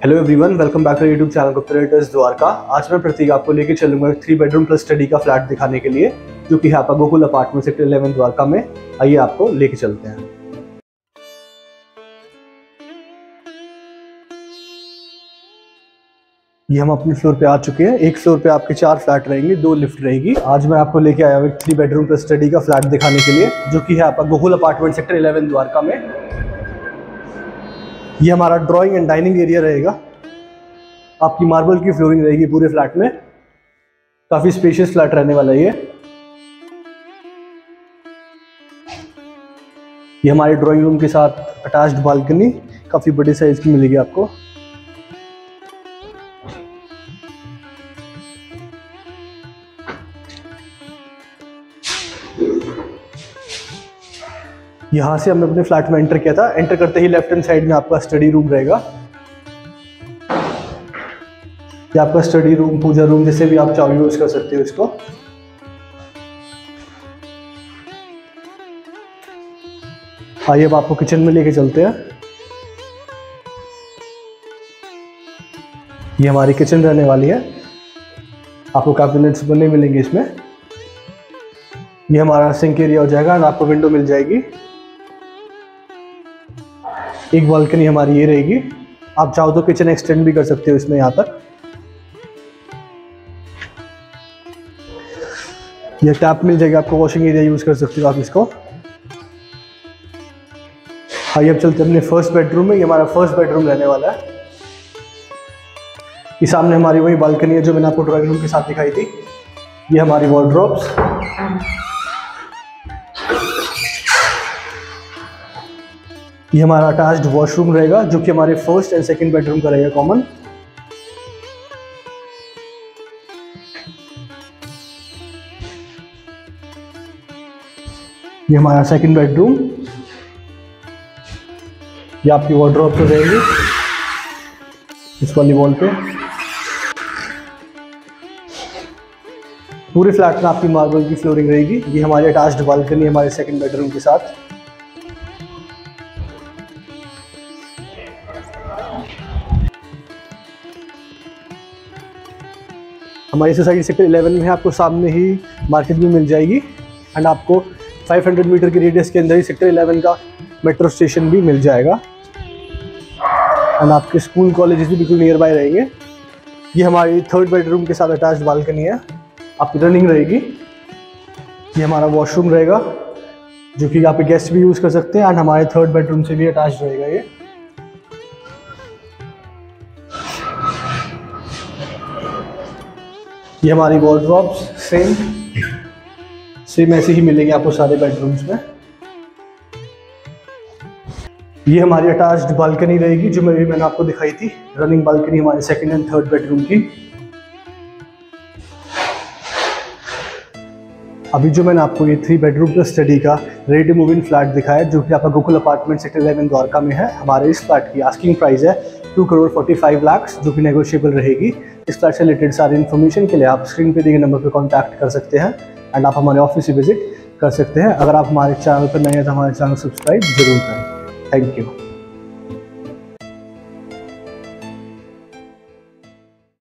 Hello everyone, welcome back to YouTube channel Gupta realtors Dwarka. आज मैं प्रतीक आपको लेके चलूंगा 3 बेडरूम प्लस स्टडी का फ्लैट दिखाने के लिए, जो कि है आपका गोकुल अपार्टमेंट सेक्टर 11 द्वारका में। आइए आपको लेके चलते हैं। ये हम अपने फ्लोर पे आ चुके हैं। एक फ्लोर पे आपके 4 फ्लैट रहेंगे, 2 लिफ्ट रहेगी। आज मैं आपको लेके आया हूँ 3 बेडरूम प्लस स्टडी का फ्लैट दिखाने के लिए, जो कि है आपका गोकुल अपार्टमेंट सेक्टर 11 द्वारका में। ये हमारा ड्राइंग एंड डाइनिंग एरिया रहेगा। आपकी मार्बल की फ्लोरिंग रहेगी पूरे फ्लैट में। काफी स्पेशियस फ्लैट रहने वाला है ये हमारे ड्राइंग रूम के साथ अटैच्ड बालकनी काफी बड़े साइज की मिलेगी आपको। यहाँ से हमने अपने फ्लैट में एंटर किया था। एंटर करते ही लेफ्ट हैंड साइड में आपका स्टडी रूम रहेगा। ये आपका स्टडी रूम, पूजा रूम, जैसे भी आप चाहो यूज कर सकते हो इसको। आइए अब आपको किचन में लेके चलते हैं। ये हमारी किचन रहने वाली है। आपको कैबिनेट्स बने मिलेंगे इसमें। ये हमारा सिंक एरिया हो जाएगा और आपको विंडो मिल जाएगी। एक बालकनी हमारी ये रहेगी। आप चाहो तो किचन एक्सटेंड भी कर सकते हो इसमें यहाँ तक। ये टैप मिल जाएगा आपको, वॉशिंग एरिया यूज कर सकते हो आप इसको। आइए अब चलते हैं अपने फर्स्ट बेडरूम में। ये हमारा फर्स्ट बेडरूम रहने वाला है। ये सामने हमारी वही बालकनी है जो मैंने आपको ड्राइंग रूम के साथ दिखाई थी। ये हमारी वॉर्डरोब्स। ये हमारा अटैच्ड वॉशरूम रहेगा, जो कि हमारे फर्स्ट एंड सेकंड बेडरूम का रहेगा कॉमन। ये हमारा सेकंड बेडरूम। ये आपकी वार्डरोब तो रहेगी इस वाली वॉल पे। पूरे फ्लैट में आपकी मार्बल की फ्लोरिंग रहेगी। ये हमारी अटैच्ड बालकनी हमारे सेकंड बेडरूम के साथ। हमारी सोसाइटी सेक्टर 11 में आपको सामने ही मार्केट भी मिल जाएगी एंड आपको 500 मीटर के रेडियस के अंदर ही सेक्टर 11 का मेट्रो स्टेशन भी मिल जाएगा एंड आपके स्कूल कॉलेजेस भी बिल्कुल नियर बाय रहेंगे। ये हमारी थर्ड बेडरूम के साथ अटैच्ड बालकनी है, आपकी रनिंग रहेगी। ये हमारा वॉशरूम रहेगा, जो कि यहाँ पे गेस्ट भी यूज़ कर सकते हैं एंड हमारे थर्ड बेडरूम से भी अटैच्ड रहेगा ये हमारी वॉर्डरोब्स सेम ऐसे ही मिलेंगे आपको सारे बेडरूम्स में। ये हमारी अटैच्ड बालकनी रहेगी, जो मैंने आपको दिखाई थी। रनिंग बालकनी हमारे सेकंड एंड थर्ड बेडरूम की। अभी जो मैंने आपको ये 3 बेडरूम प्लस स्टडी का ready to move in flat दिखाया, जो कि आपका गोकुल अपार्टमेंट सेक्टर 11 द्वारका में है। हमारे इस फ्लैट की आस्किंग प्राइस है 2,45,00,000, जो कि नेगोशिएबल रहेगी। इस फ्लैट से रिलेटेड सारी इन्फॉर्मेशन के लिए आप स्क्रीन पे दिए गए नंबर पर कॉन्टैक्ट कर सकते हैं एंड आप हमारे ऑफिस से विजिट कर सकते हैं। अगर आप हमारे चैनल पर नए हैं तो हमारे चैनल सब्सक्राइब जरूर करें। Thank you.